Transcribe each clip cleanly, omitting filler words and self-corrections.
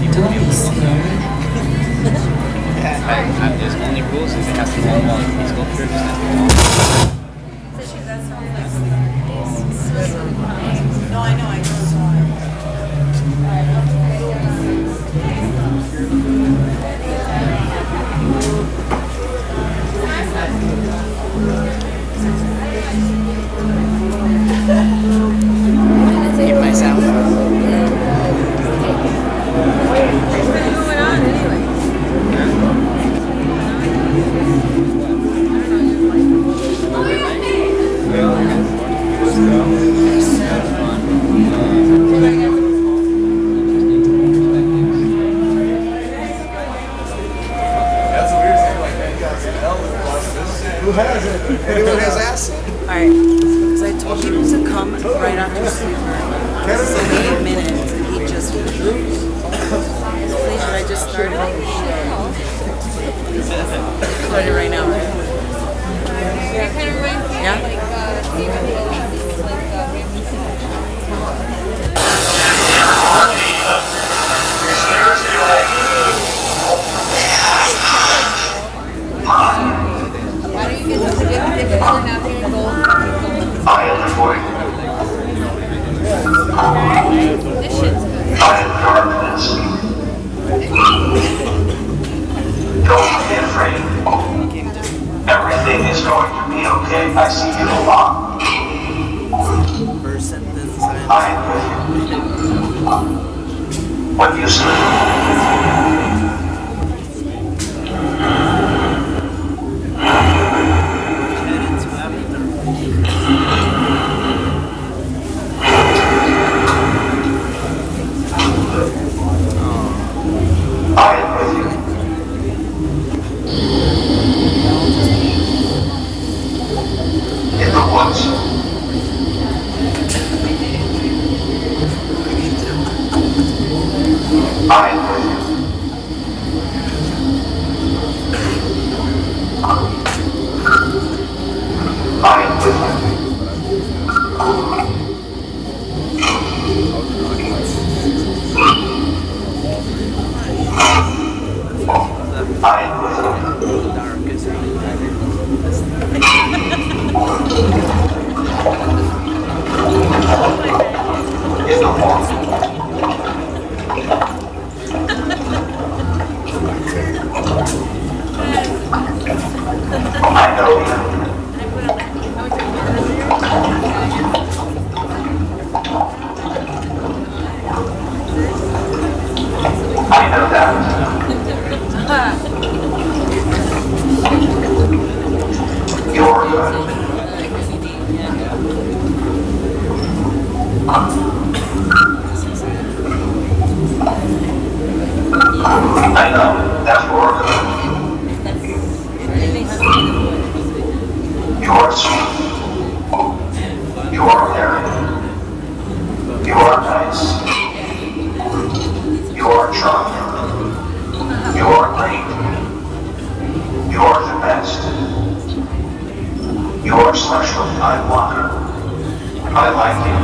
Don't be scared. There's only rules is it has to be all physical trips and No, I know, I know. Keep myself. What's going on anyway? Who has it? Anyone has acid? Alright, because I told him to come right after sleeper. So 8 minutes and he just please, I just started started right now. Yeah? I am the void. I am darkness. Don't be afraid. Everything is going to be okay. I see you a lot. First sentence I am with you. When you sleep. I am with you. In the woods. I am with you. I am with you. I am with you. In the morning. I know you. I know that. You're good. I know that you're good. You're sweet. You're caring. You're nice. You're charming. You're great. You're the best. You're special, Skywalker. I like you.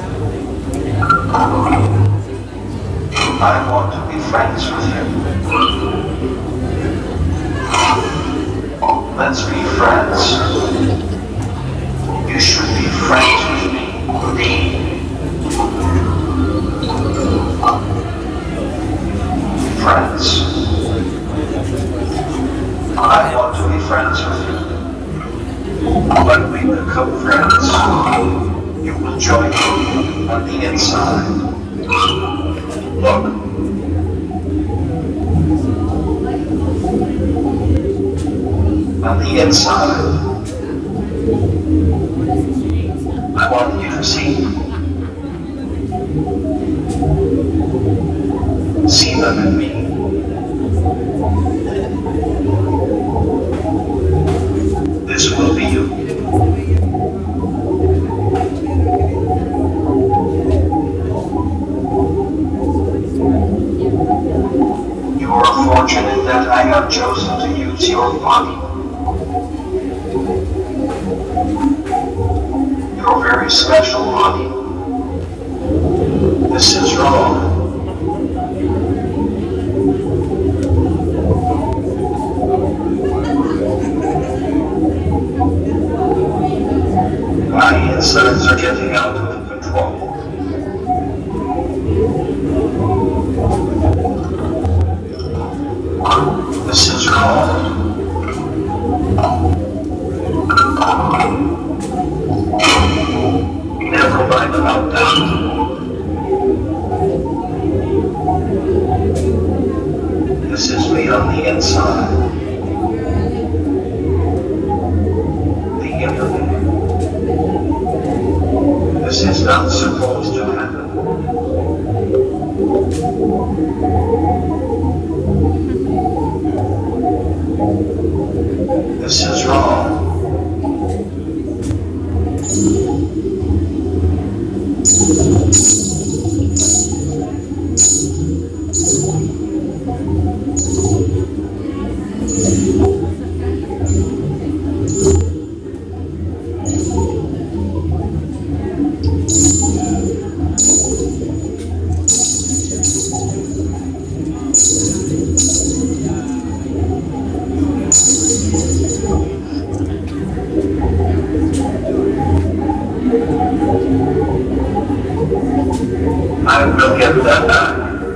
I want to be friends with you. Let's be friends. You should be friends with me. Friends. I want to be friends with you. When we become friends, you will join me on the inside. Look. On the inside. I want you to see. See them in me. This will be you. You are fortunate that I have chosen to use your body. Your very special body. This is wrong. This is me on the inside. The internet. This is not supposed to happen. This is wrong. I will get that back.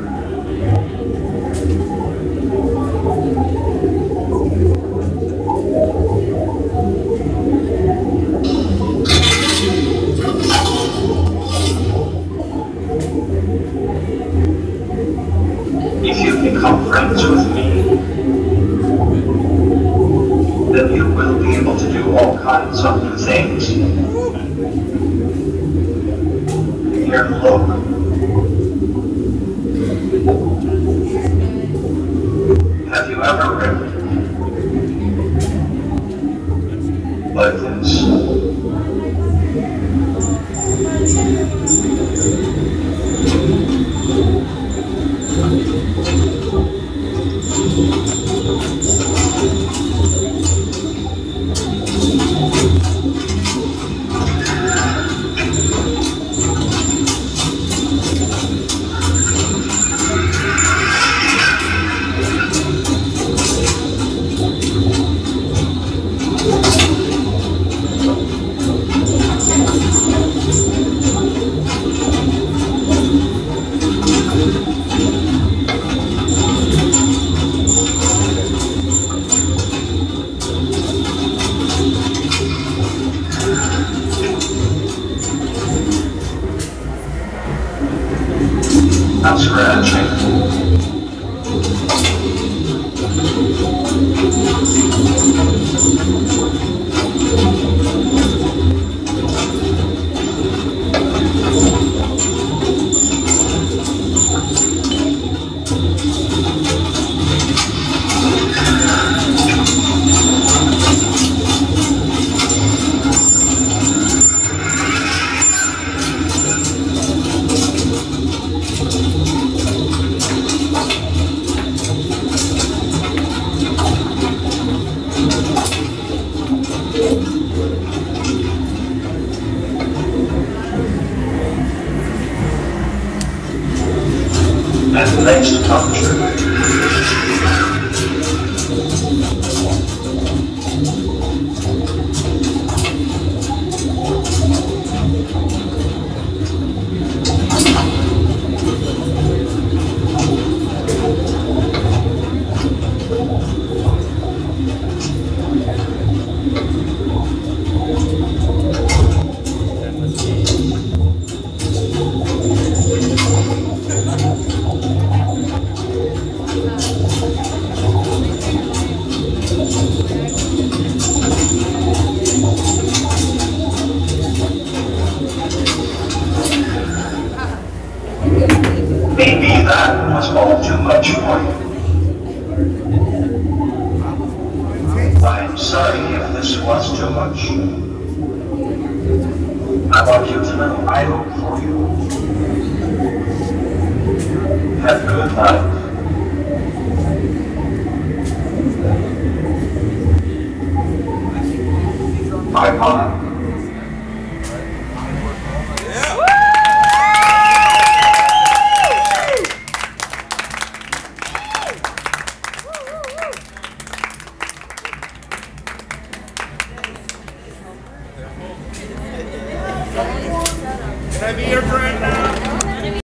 If you become friends with me, then you will be able to do all kinds of new things. Here, look. Have you ever read like this? I'm scratching. And next come true. Maybe that was all too much for you. I'm sorry if this was too much. I want you to know I hope for you. Have a good night. Bye-bye. Can I be your friend now?